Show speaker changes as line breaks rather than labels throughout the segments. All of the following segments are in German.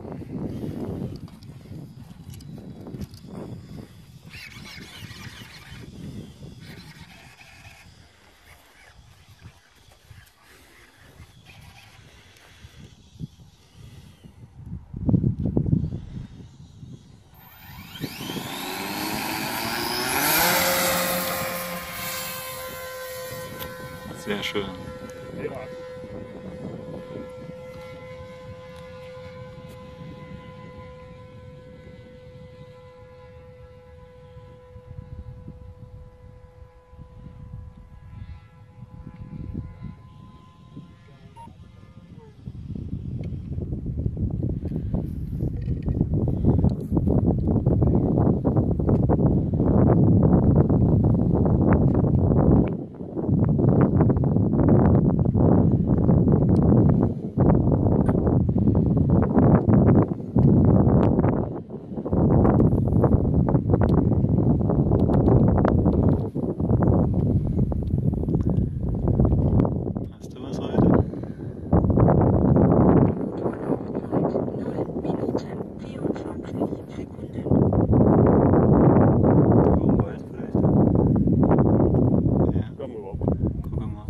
Sehr schön.
Ja.
Hast du was heute? Wald vielleicht? Ja,
Kommen wir überhaupt.
guck mal.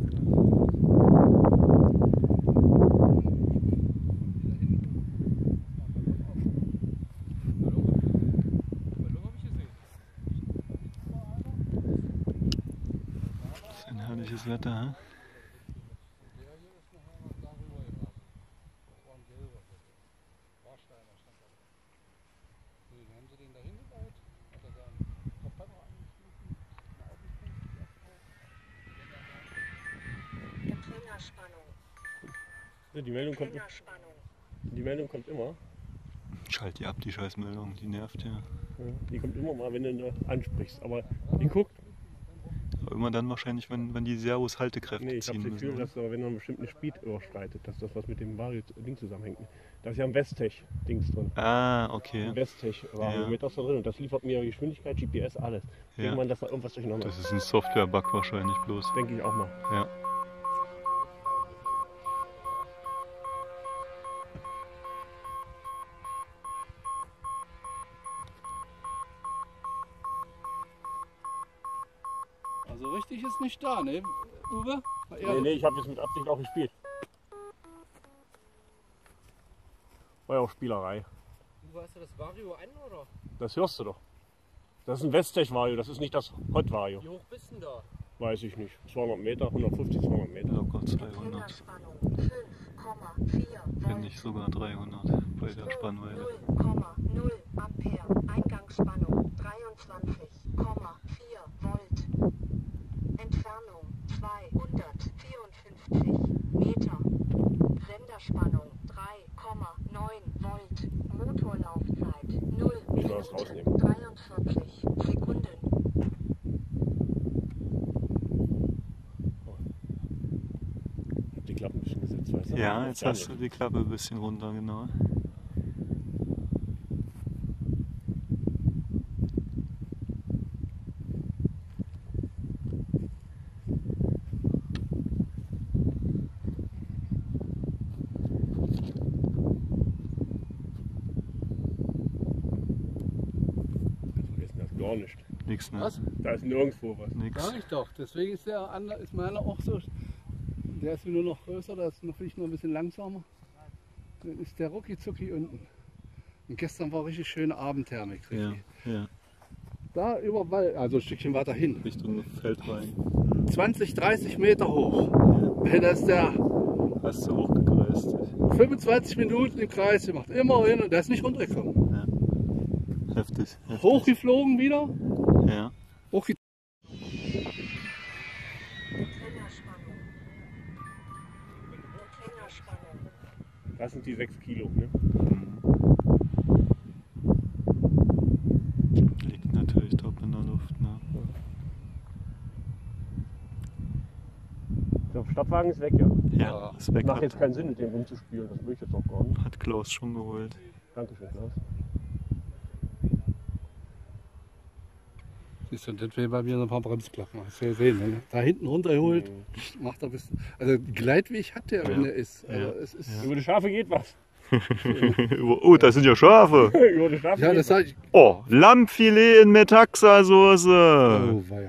Das ist ein herrliches Wetter, hä?
Ja, die Meldung kommt immer.
Schalt die ab, die Scheißmeldung, die nervt ja.
Ja, die kommt immer mal, wenn du ihn ansprichst. Aber die guckt.
Aber immer dann wahrscheinlich, wenn die Servus-Haltekräfte
Nee, ich habe
ziehen
das Gefühl,
müssen.
dass wenn man einen bestimmten Speed überschreitet, dass das was mit dem Vario-Ding zusammenhängt. Da ist ja ein Westtech-Dings drin.
Ah, okay.
Ein Westtech-Variometer ist da drin und das liefert mir Geschwindigkeit, GPS, alles.
Ja.
Irgendwann, dass da irgendwas durcheinander
Das
ist.
ist ein Software-Bug wahrscheinlich bloß.
Denke ich auch mal.
Ja.
Also richtig ist nicht da, ne, Uwe?
Nee, ich habe das mit Absicht auch gespielt. War ja auch Spielerei.
Uwe, hast du das Vario an, oder?
Das hörst du doch. Das ist ein Westtech-Vario, das ist nicht das Hot-Vario.
Wie hoch bist du denn da?
Weiß ich nicht. 200 Meter, 150, 200 Meter.
Locker 200. Wenn nicht sogar 300 bei der Spannweite.
0,0 Ampere. Eingangsspannung 23,4 Volt. Entfernung 254 Meter. Senderspannung 3,9 Volt. Motorlaufzeit 0
Ich will das rausnehmen.
43 Sekunden.
Ich hab die Klappe ein bisschen gesetzt, weißt du?
Ja, jetzt hast du die Klappe ein bisschen runter, genau.
Vergessen, das ist gar nicht.
Nix, ne?
Was?
Da ist nirgendwo was.
Nix.
Sag ich doch. Deswegen ist der andere, ist meiner auch so. Der ist nur noch größer, da ist noch vielleicht noch ein bisschen langsamer. Dann ist der rucki zucki unten. Und gestern war richtig schöne Abendthermik.
Ja,
Richtig.
ja.
Da überall, also ein Stückchen weiter hin.
Richtung Feld rein.
20, 30 Meter hoch. Da ist der
Hast du hochgekreist.
25 Minuten im Kreis gemacht. Immer hin und der ist nicht runtergekommen.
Ja. Heftig. Heftig.
Hochgeflogen wieder.
Ja.
Hochge
Das sind die 6 Kilo. Ne?
Liegt natürlich top in der Luft, ne?
Der Stadtwagen ist weg, ja.
Ja, ist weg.
Macht jetzt
Hat,
keinen Sinn, mit dem rumzuspielen. Das will ich jetzt auch gar nicht.
hat Klaus schon geholt.
Dankeschön, Klaus.
Siehst du, das wäre bei mir so ein paar Bremsklappen. Hast du ja gesehen, wenn er da hinten runterholt, macht er ein bisschen. Also Gleitweg hat der, wenn
Ja.
er ist.
Ja.
Aber es ist
Über die Schafe geht was.
Oh, das sind ja Schafe.
Über die Staffel.
Ja, das sag ich.
Oh, Lammfilet in Metaxa-Soße.
Oh, weia.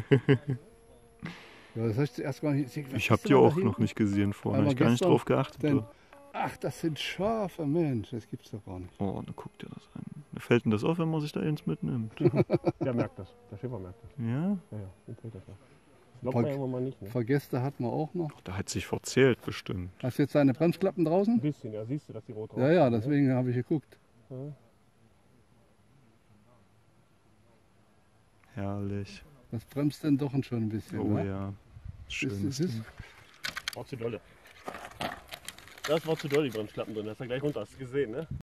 Ja, das habe ich zuerst gar nicht.
Ich habe die auch noch nicht gesehen vorher.
Weil
Hab ich
wir
gar nicht
gestern
drauf geachtet.
Denn,
du.
ach, das sind Schafe, Mensch, das gibt's doch gar nicht.
Oh, dann guck dir das an. Fällt denn das auf, wenn man sich da eins mitnimmt?
Der merkt das. Der Schiffer merkt das.
Ja?
Ja, ja, den fällt das auf. Das glaubt man ja immer mal nicht. Ne?
Vergäste hatten wir auch noch.
Der hat sich verzählt bestimmt.
Hast du jetzt deine Bremsklappen
Ein
draußen?
bisschen, ja, siehst du, dass die rot drauf
Ja, ja,
sind, ne?
deswegen habe ich geguckt.
Herrlich.
Das bremst dann doch schon ein bisschen.
Oh
ne?
ja. Schön.
Es ist,
War zu dolle. Das war zu doll, die Bremsklappen drin. Das ist ja gleich runter, hast du gesehen, ne?